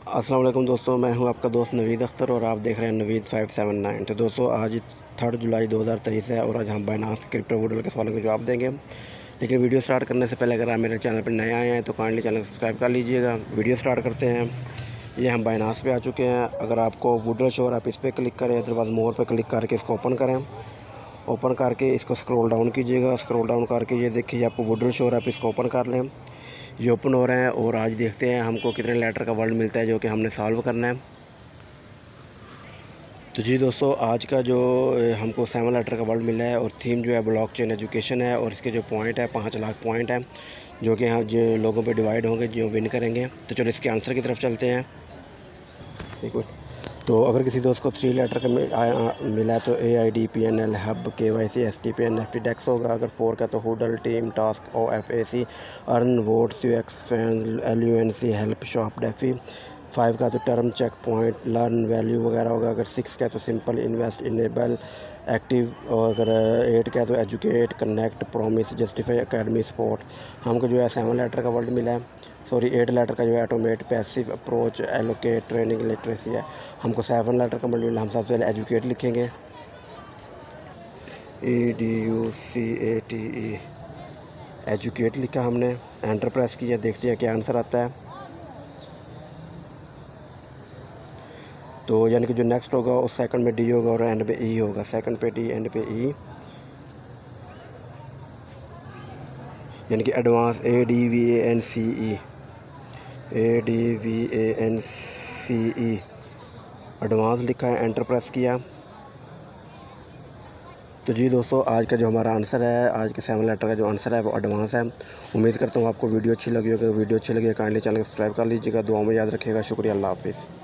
अस्सलाम वालेकुम दोस्तों, मैं हूं आपका दोस्त नवीद अख्तर और आप देख रहे हैं नवीद 579। तो दोस्तों आज 3 जुलाई 2023 है और आज हम बाइनांस क्रिप्टो वुडल के सवालों के जवाब देंगे। लेकिन वीडियो स्टार्ट करने से पहले अगर आप मेरे चैनल पर नए आए हैं तो काइंडली चैनल सब्सक्राइब कर लीजिएगा। वीडियो स्टार्ट करते हैं। ये हम बाइनांस पे आ चुके हैं। अगर आपको वुडल शो आप इस पर क्लिक करें, अदरवाइज़ मोर पर क्लिक करके इसको ओपन करें। ओपन करके इसको स्क्रॉल डाउन कीजिएगा। स्क्रॉल डाउन करके ये देखिए आपको वुडल शो आप इसको ओपन कर लें। ये ओपन हो रहे हैं और आज देखते हैं हमको कितने लेटर का वर्ड मिलता है जो कि हमने सॉल्व करना है। तो जी दोस्तों, आज का जो हमको 7 लेटर का वर्ड मिला है और थीम जो है ब्लॉकचेन एजुकेशन है और इसके जो पॉइंट है 5 लाख पॉइंट है जो कि यहाँ जो लोगों पे डिवाइड होंगे जो विन करेंगे। तो चलो इसके आंसर की तरफ चलते हैं। एक मिनट। तो अगर किसी दोस्त को 3 लेटर का मिला है तो AIDPNL hub KYC STPN FT dex होगा। अगर 4 का तो huddle team task OFAC earn votes UX fan LUNC help shop defi. 5 का तो term check point learn value वगैरह होगा। अगर 6 का तो सिंपल इन्वेस्ट इनेबल एक्टिव। और अगर 8 का तो educate connect promise justify academy sport. हमको जो है 7 लेटर का वर्ड मिला है। 8 लेटर का जो है automate passive approach allocate training literacy है। हमको 7 लेटर का मतलब हम सबसे पहले एजुकेट लिखेंगे EDUCATE एजुकेट लिखा हमने। एंटर प्रेस किया, देखते हैं क्या आंसर आता है। तो यानी कि जो नेक्स्ट होगा उस सेकंड में D होगा और एंड पे E होगा। सेकंड पे D एंड पे E यानी कि एडवांस ADVANCE एडवांस लिखा है। एंटर प्रेस किया। तो जी दोस्तों, आज का जो हमारा आंसर है, आज के 7 लेटर का जो आंसर है वो एडवांस है। उम्मीद करता हूँ आपको वीडियो अच्छी लगी होगी। वीडियो अच्छी लगी काइंडली चैनल को सब्सक्राइब कर लीजिएगा। दुआ में याद रखिएगा। शुक्रिया, अल्लाह हाफिज़।